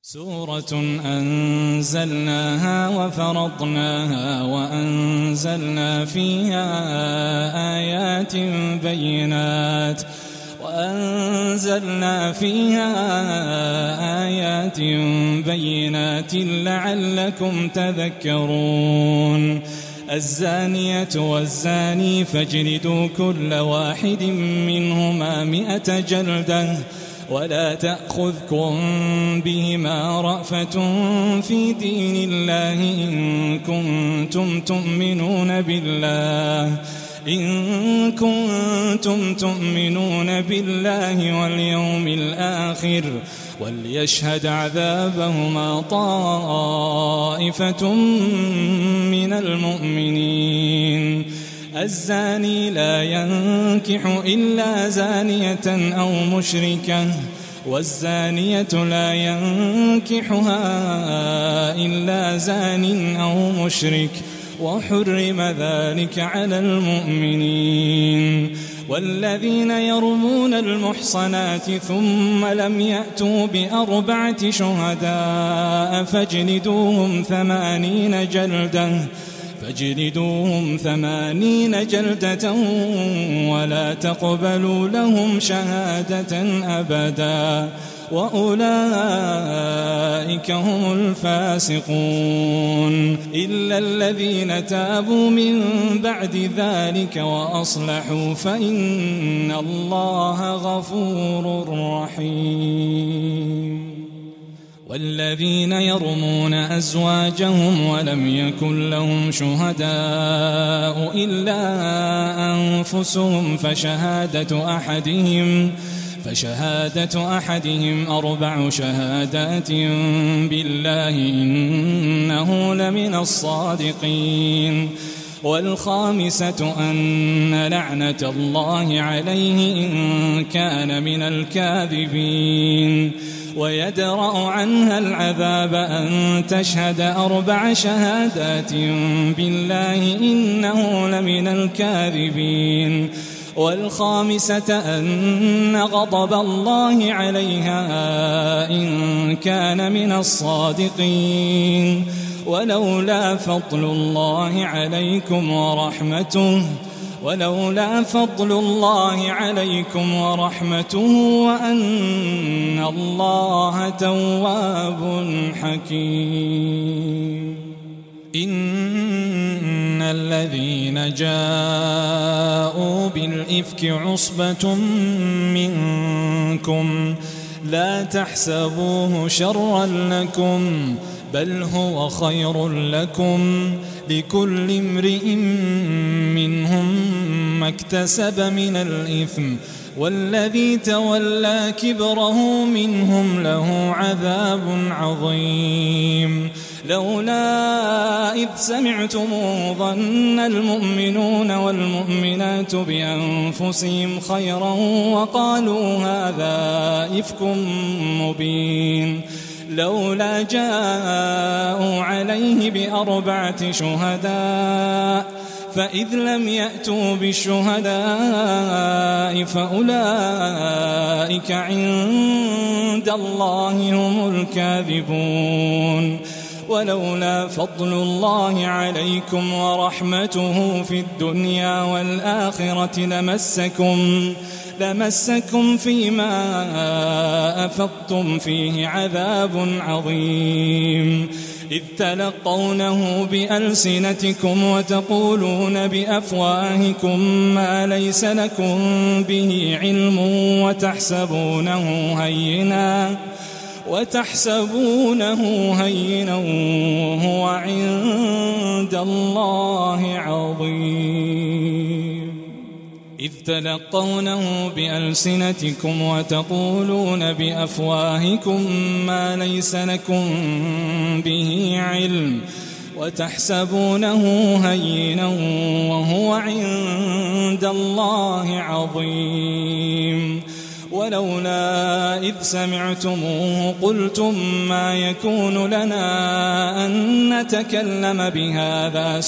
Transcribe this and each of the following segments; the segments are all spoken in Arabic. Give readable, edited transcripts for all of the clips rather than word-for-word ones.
سورة أنزلناها وفرضناها وأنزلنا فيها آيات بينات لعلكم تذكرون. الزانية والزاني فاجلدوا كل واحد منهما 100 جلدة ولا تأخذكم بهما رأفة في دين الله إن كنتم تؤمنون بالله واليوم الآخر وليشهد عذابهما طائفة من المؤمنين. الزاني لا ينكح إلا زانية أو مشركة والزانية لا ينكحها إلا زان أو مشرك وحرم ذلك على المؤمنين. والذين يرمون المحصنات ثم لم يأتوا ب4 شهداء فاجلدوهم 80 جلدة ولا تقبلوا لهم شهادة أبدا وأولئك هم الفاسقون. إلا الذين تابوا من بعد ذلك وأصلحوا فإن الله غفور رحيم. والذين يرمون أزواجهم ولم يكن لهم شهداء إلا أنفسهم فشهادة أحدهم 4 شهادات بالله إنه لمن الصادقين. والخامسة أن لعنة الله عليه إن كان من الكاذبين. ويدرأ عنها العذاب أن تشهد 4 شهادات بالله إنه لمن الكاذبين. والخامسة أن غضب الله عليها إن كان من الصادقين. ولولا فضل الله عليكم ورحمته وأن الله تواب حكيم. إن الذين جاءوا بالإفك عصبة منكم لا تحسبوه شرا لكم بل هو خير لكم لكل امرئ منهم ما اكتسب من الإثم والذي تولى كبره منهم له عذاب عظيم. لولا إذ سمعتموه ظن المؤمنون والمؤمنات بأنفسهم خيرا وقالوا هذا إفك مبين. لولا جاءوا عليه ب4 شهداء فإذ لم يأتوا بالشهداء فأولئك عند الله هم الكاذبون. ولولا فضل الله عليكم ورحمته في الدنيا والآخرة لمسكم فيما أفضتم فيه عذاب عظيم. إذ تلقونه بألسنتكم وتقولون بأفواهكم ما ليس لكم به علم وتحسبونه هينا وهو عند الله عظيم. إذ تلقونه بألسنتكم وتقولون بأفواهكم ما ليس لكم به علم وتحسبونه هينا وهو عند الله عظيم. ولولا إذ سمعتموه قلتم ما يكون لنا أن نتكلم بهذا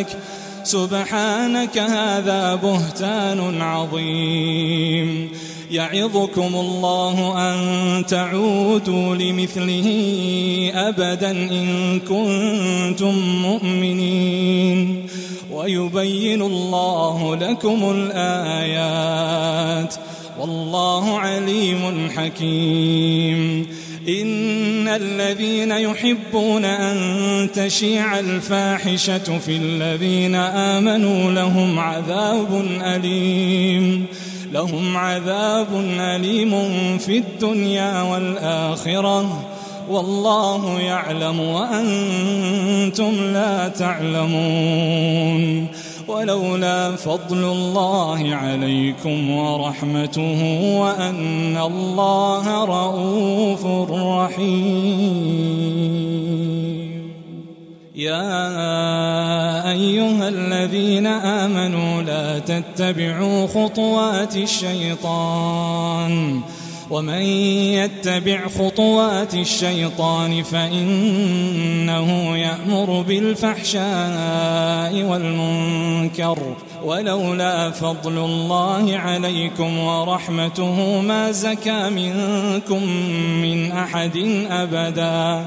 سبحانك هذا بهتان عظيم. يعظكم الله أن تعودوا لمثله أبدا إن كنتم مؤمنين ويبين الله لكم الآيات والله عليم حكيم. إن الذين يحبون أن تشيع الفاحشة في الذين آمنوا لهم عذاب أليم في الدنيا والآخرة والله يعلم وأنتم لا تعلمون. ولولا فضل الله عليكم ورحمته وأن الله رؤوف رحيم. يا أيها الذين آمنوا لا تتبعوا خطوات الشيطان ومن يتبع خطوات الشيطان فإنه يأمر بالفحشاء والمنكر ولولا فضل الله عليكم ورحمته ما زكى منكم من أحد أبدا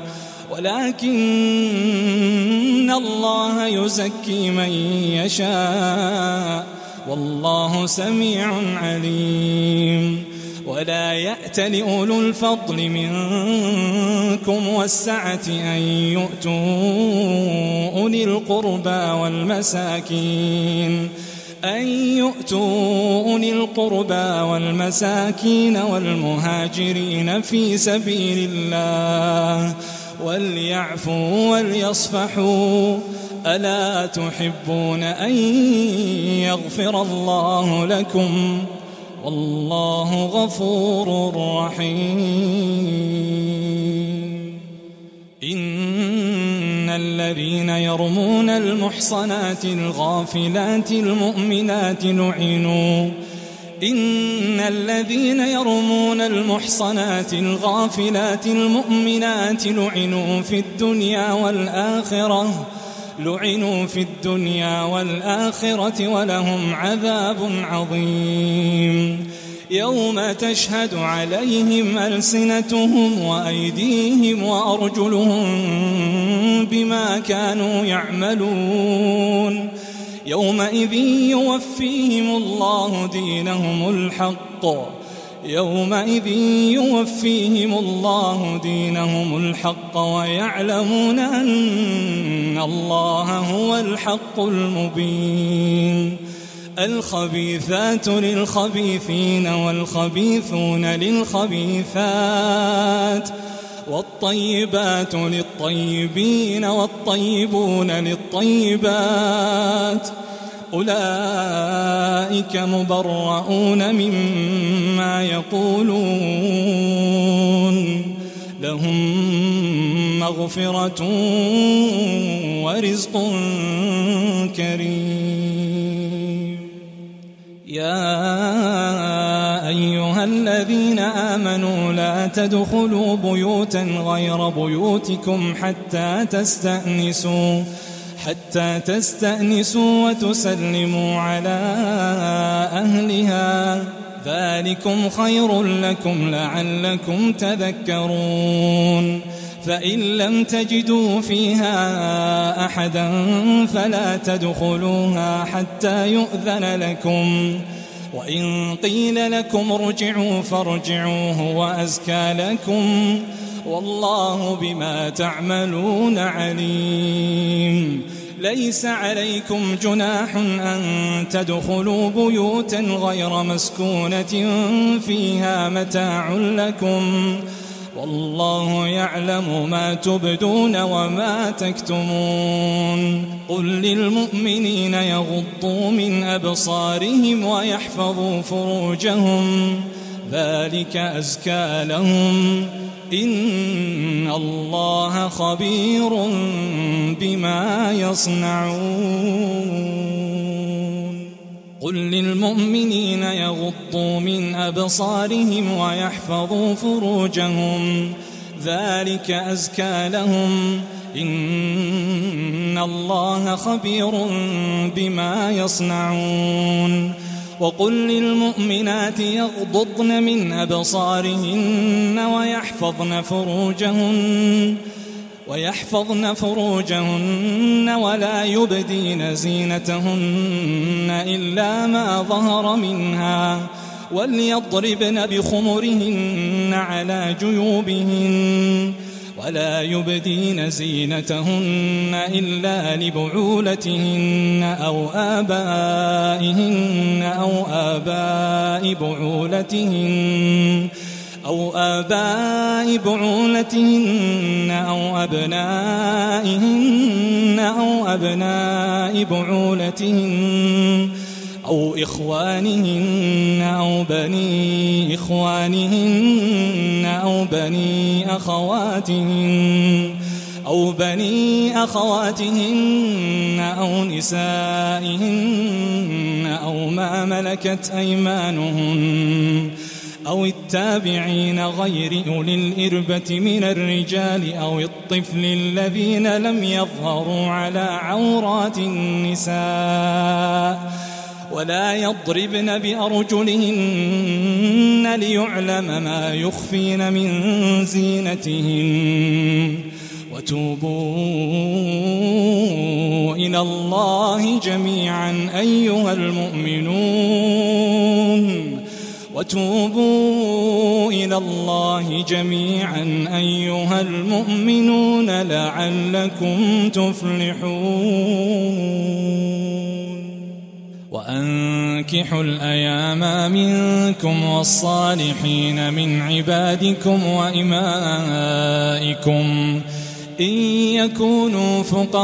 ولكن الله يزكي من يشاء والله سميع عليم. ولا يأتل أولو الفضل منكم والسعة أن يؤتوا أولي القربى والمساكين والمهاجرين في سبيل الله وليعفوا وليصفحوا ألا تحبون أن يغفر الله لكم والله غفور رحيم. إن الذين يرمون المحصنات الغافلات المؤمنات لعنوا في الدنيا والآخرة ولهم عذاب عظيم. يوم تشهد عليهم ألسنتهم وأيديهم وأرجلهم بما كانوا يعملون يومئذ يوفيهم الله دينهم الحق ويعلمون أن الله هو الحق المبين. الخبيثات للخبيثين والخبيثون للخبيثات والطيبات للطيبين والطيبون للطيبات أولئك مبرؤون مما يقولون لهم مغفرة ورزق كريم. يا أيها الذين آمنوا لا تدخلوا بيوتا غير بيوتكم حتى تستأنسوا وتسلموا على أهلها ذلكم خير لكم لعلكم تذكرون. فإن لم تجدوا فيها أحدا فلا تدخلوها حتى يؤذن لكم وإن قيل لكم ارجعوا فارجعوا هو أزكى لكم والله بما تعملون عليم. ليس عليكم جناح أن تدخلوا بيوتا غير مسكونة فيها متاع لكم والله يعلم ما تبدون وما تكتمون. قل للمؤمنين يغضوا من أبصارهم ويحفظوا فروجهم ذلك أزكى لهم إن الله خبير بما يصنعون. قل للمؤمنين يغضوا من أبصارهم ويحفظوا فروجهم ذلك أزكى لهم إن الله خبير بما يصنعون. وقل للمؤمنات يغضضن من أبصارهن ويحفظن فروجهن ولا يبدين زينتهن إلا ما ظهر منها وليضربن بخمرهن على جيوبهن ولا يبدين زينتهن إلا لبعولتهن أو آبائهن أو آباء بعولتهن أو أبنائهن أو أبناء بعولتهن أو إخوانهن أو بني إخوانهن أو بني أخواتهن أو نسائهن أو ما ملكت أيمانهن أو التابعين غير أولي الإربة من الرجال أو الطفل الذين لم يظهروا على عورات النساء ولا يضربن بأرجلهن ليعلم ما يخفين من زينتهن وتوبوا إلى الله جميعا أيها المؤمنون لعلكم تفلحون وأنكحوا الأيام منكم والصالحين من عبادكم وإمائكم إن يكونوا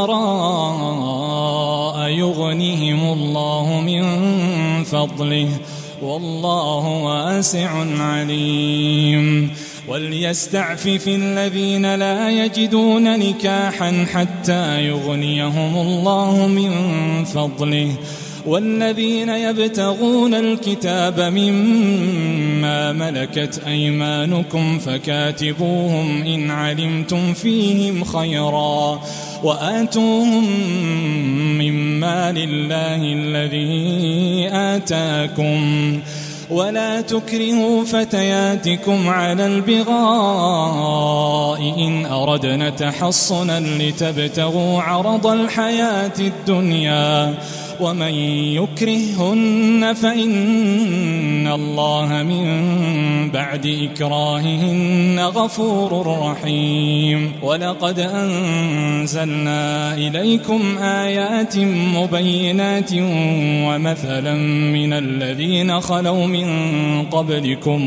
فقراء يغنهم الله من فضله والله واسع عليم وليستعفف الذين لا يجدون نكاحا حتى يغنيهم الله من فضله والذين يبتغون الكتاب مما ملكت أيمانكم فكاتبوهم إن علمتم فيهم خيرا وآتوهم مما لله الذي آتاكم ولا تكرهوا فتياتكم على البغاء إن أردنا تحصنا لتبتغوا عرض الحياة الدنيا ومن يكرههن فإن الله من بعد إكراههن غفور رحيم ولقد أنزلنا إليكم آيات مبينات ومثلا من الذين خلوا من قبلكم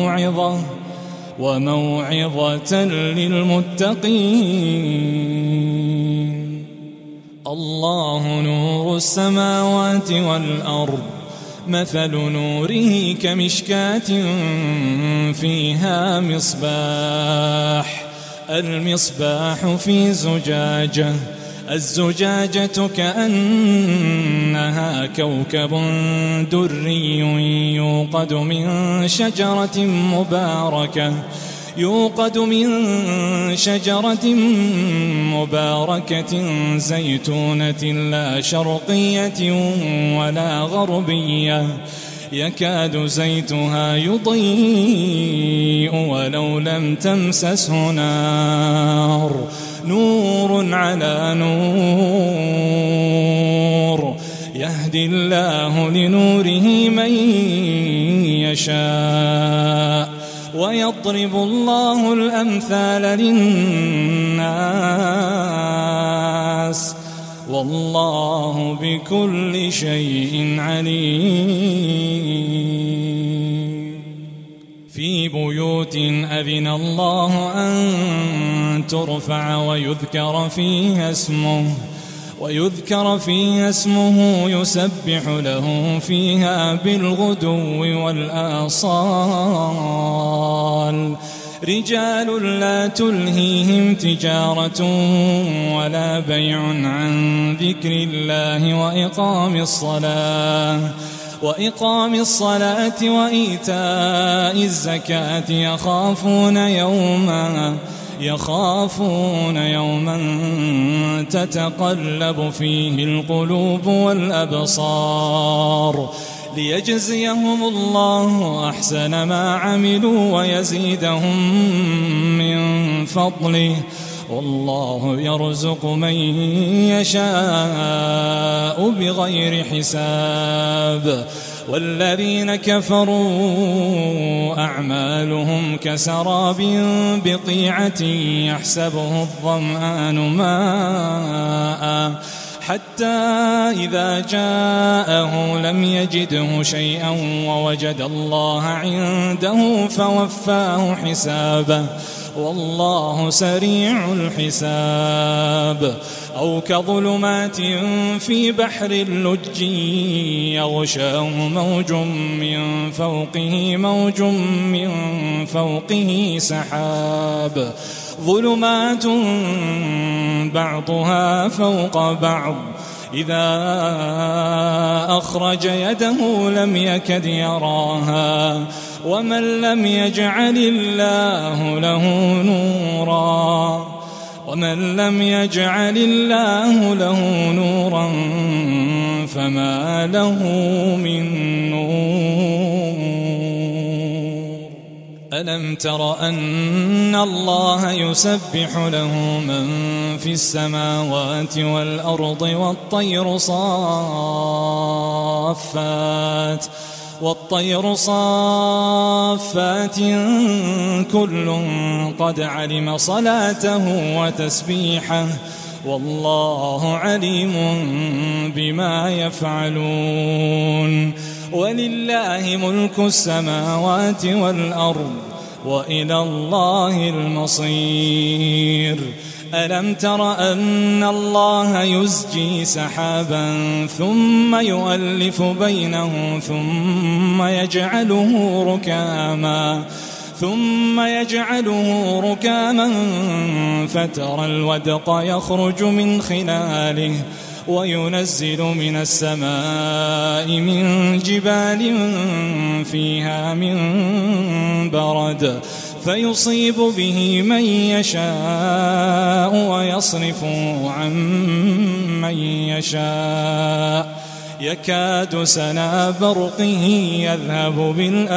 وموعظة للمتقين الله نور السماوات والأرض مثل نوره كمشكاة فيها مصباح المصباح في زجاجة الزجاجة كأنها كوكب دري يوقد من شجرة مباركة زيتونة لا شرقية ولا غربية يكاد زيتها يضيء ولو لم تمسسه نور على نور يهدي الله لنوره من يشاء ويضرب الله الأمثال للناس والله بكل شيء عليم في بيوت أذن الله أن ترفع ويذكر فيها اسمه يسبح له فيها بالغدو والآصال رجال لا تلهيهم تجارة ولا بيع عن ذكر الله وإقام الصلاة وإيتاء الزكاة يخافون يوما تتقلب فيه القلوب والأبصار ليجزيهم الله أحسن ما عملوا ويزيدهم من فضله والله يرزق من يشاء بغير حساب. والذين كفروا أعمالهم كسراب بقيعة يحسبه الظمآن ماء حتى إذا جاءه لم يجده شيئا ووجد الله عنده فوفاه حسابه والله سريع الحساب. أو كظلمات في بحر اللج يغشاه موج من فوقه سحاب ظلمات بعضها فوق بعض إذا أخرج يده لم يكد يراها ومن لم يجعل الله له نورا فما له من نور. ألم تر أن الله يسبح له من في السماوات والأرض والطير صافات كل قد علم صلاته وتسبيحه والله عليم بما يفعلون. ولله ملك السماوات والأرض وإلى الله المصير. ألم تر أن الله يزجي سحابا ثم يؤلف بينه ثم يجعله ركاما فترى الودق يخرج من خلاله وينزل من السماء من جبال فيها من برد فيصيب به من يشاء ويصرفه عن من يشاء يكاد سنا برقه يذهب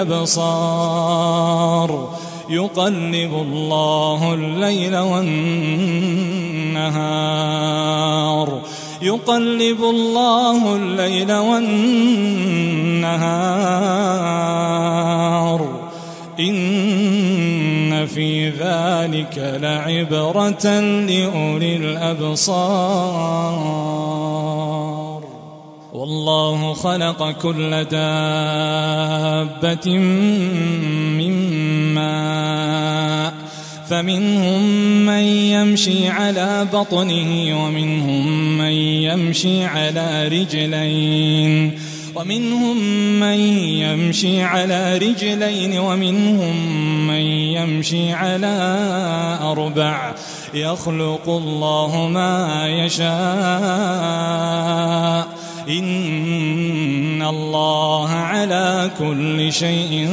بالأبصار يقلب الله الليل والنهار إن في ذلك لعبرة لأولي الأبصار. والله خلق كل دابة من ماء فمنهم من يمشي على بطنه ومنهم من يمشي على رجلين ومنهم من يمشي على أربع يخلق الله ما يشاء إن الله على كل شيء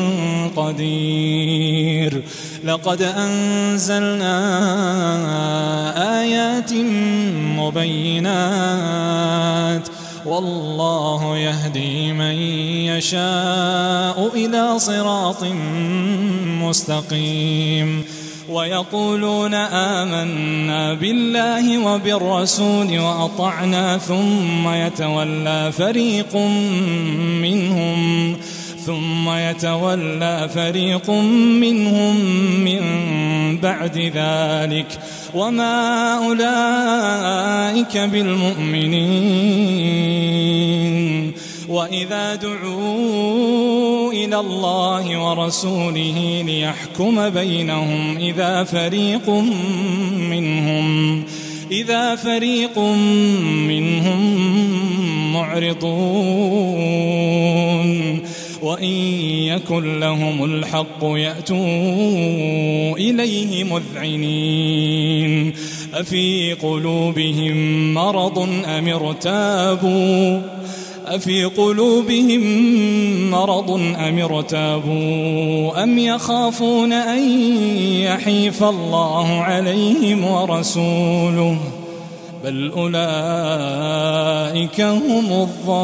قدير. لقد أنزلنا آيات مبينات والله يهدي من يشاء إلى صراط مستقيم. ويقولون آمنا بالله وبالرسول وأطعنا ثم يتولى فريق منهم من بعد ذلك وما أولئك بالمؤمنين. وإذا دعوا إلى الله ورسوله ليحكم بينهم إذا فريق منهم معرضون وإن يكن لهم الحق يأتوا إليه مذعنين. أفي قلوبهم مرض أم ارتابوا أم يخافون أن يحيف الله عليهم ورسوله بل أولئك هم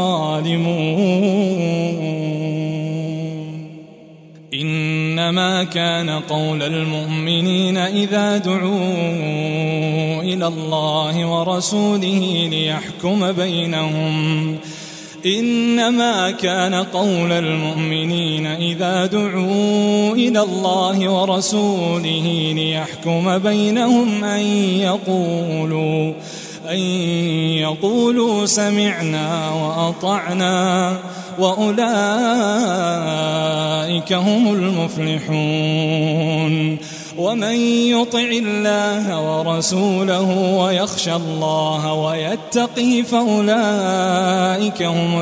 الظالمون. إنما كان قول المؤمنين إذا دعوا إلى الله ورسوله ليحكم بينهم إنما كان قول المؤمنين إذا دعوا إلى الله ورسوله ليحكم بينهم أن يقولوا سمعنا وأطعنا وأولئك هم المفلحون. ومن يطع الله ورسوله ويخشى الله ويتقه فأولئك هم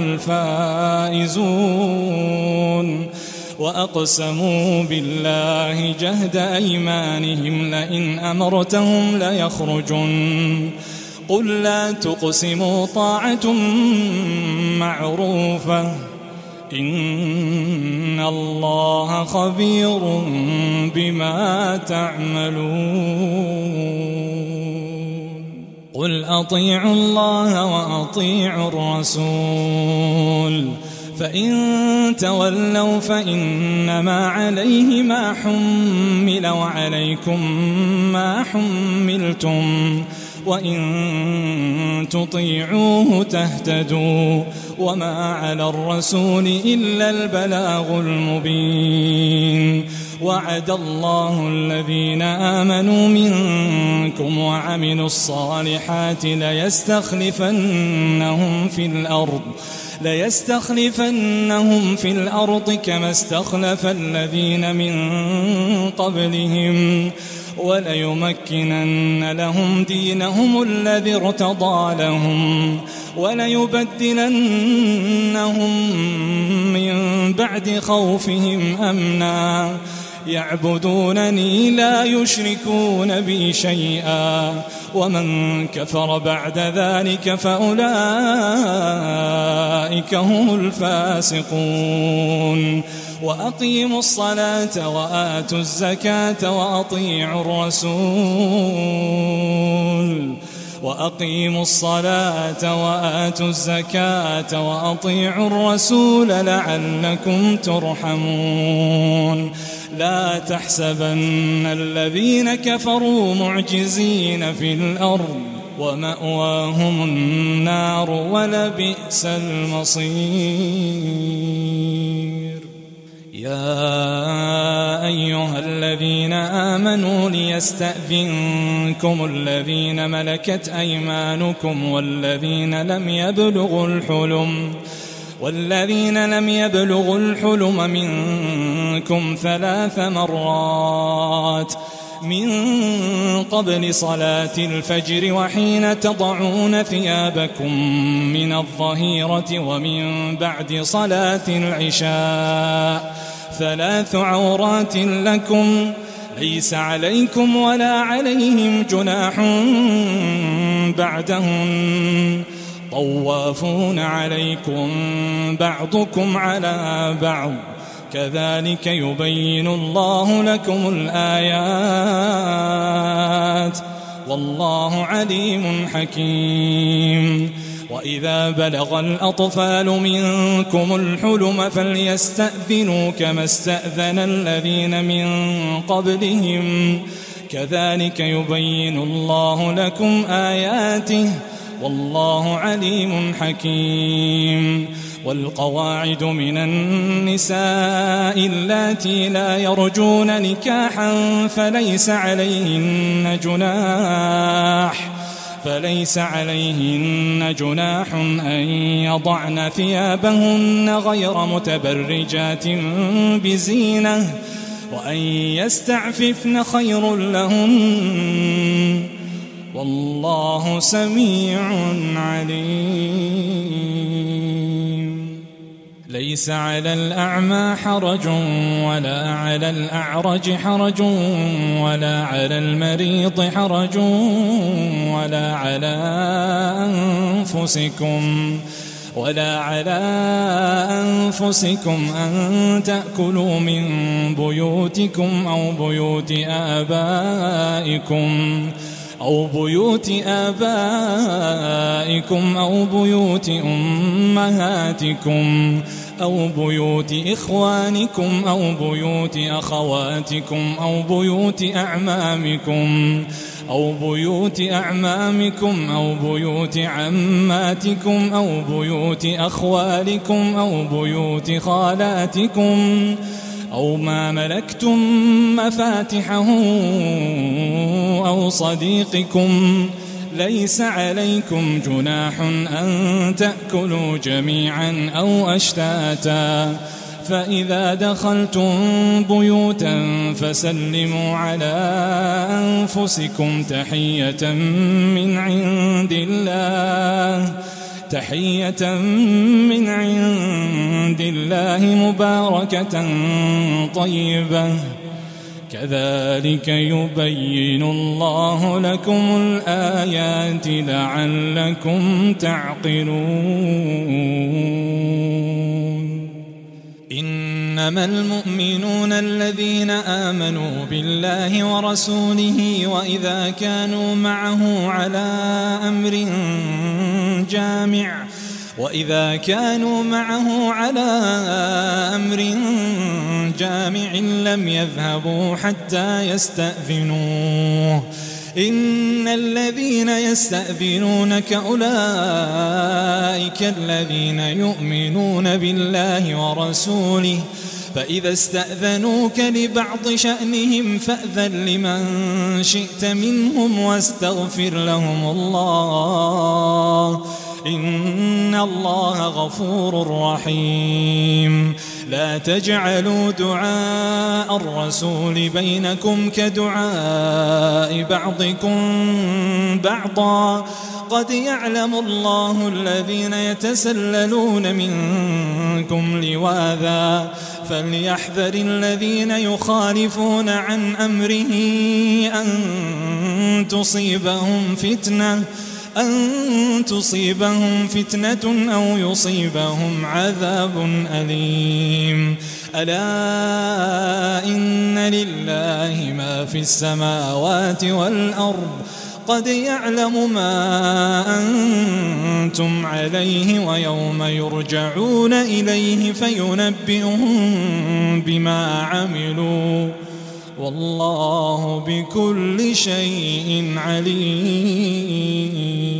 الفائزون. وأقسموا بالله جهد أيمانهم لئن أمرتهم ليخرجن قل لا تقسموا طاعة معروفة إن الله خبير بما تعملون. قل أطيعوا الله وأطيعوا الرسول فإن تولوا فإنما عليه ما حمل وعليكم ما حملتم وإن تطيعوه تهتدوا وما على الرسول إلا البلاغ المبين. وعد الله الذين آمنوا منكم وعملوا الصالحات ليستخلفنهم في الأرض كما استخلف الذين من قبلهم وليمكنن لهم دينهم الذي ارتضى لهم وليبدلنهم من بعد خوفهم أمنا يعبدونني لا يشركون بي شيئا ومن كفر بعد ذلك فأولئك هم الفاسقون. وأقيموا الصلاة وآتوا الزكاة وأطيعوا الرسول لعلكم ترحمون. لا تحسبن الذين كفروا معجزين في الأرض ومأواهم النار ولبئس المصير. يا أيها الذين آمنوا ليستأذنكم الذين ملكت أيمانكم والذين لم يبلغوا الحلم منكم 3 مرات من قبل صلاة الفجر وحين تضعون ثيابكم من الظهيرة ومن بعد صلاة العشاء 3 عورات لكم ليس عليكم ولا عليهم جناح بعدهن طوافون عليكم بعضكم على بعض كذلك يبين الله لكم الآيات والله عليم حكيم. وإذا بلغ الأطفال منكم الحلم فليستأذنوا كما استأذن الذين من قبلهم كذلك يبين الله لكم آياته والله عليم حكيم. والقواعد من النساء اللاتي لا يرجون نكاحا فليس عليهن جناح أن يضعن ثيابهن غير متبرجات بزينة وأن يستعففن خير لهن والله سميع عليم. ليس على الأعمى حرج ولا على الأعرج حرج ولا على المريض حرج ولا على أنفسكم أن تأكلوا من بيوتكم أو بيوت آبائكم أو بيوت آبائكم أو بيوت أمهاتكم أو بيوت إخوانكم أو بيوت أخواتكم أو بيوت أعمامكم أو بيوت أعمامكم أو بيوت عماتكم أو بيوت أخوالكم أو بيوت خالاتكم أو ما ملكتم مفاتحه أو صديقكم. ليس عليكم جناح أن تأكلوا جميعا أو أشتاتا، فإذا دخلتم بيوتا فسلموا على أنفسكم تحية من عند الله مباركة طيبة، كذلك يبين الله لكم الآيات لعلكم تعقلون. إنما المؤمنون الذين آمنوا بالله ورسوله وإذا كانوا معه على أمر جامع لم يذهبوا حتى يستأذنوه. إن الذين يستأذنونك أولئك الذين يؤمنون بالله ورسوله، فإذا استأذنوك لبعض شأنهم فأذن لمن شئت منهم واستغفر لهم الله، إن الله غفور رحيم. لا تجعلوا دعاء الرسول بينكم كدعاء بعضكم بعضا، قد يعلم الله الذين يتسللون منكم لواذا، فليحذر الذين يخالفون عن أمره أن تصيبهم فتنة أو يصيبهم عذاب أليم. ألا إن لله ما في السماوات والأرض، قد يعلم ما أنتم عليه ويوم يرجعون إليه فينبئهم بما عملوا، والله بكل شيء عليم.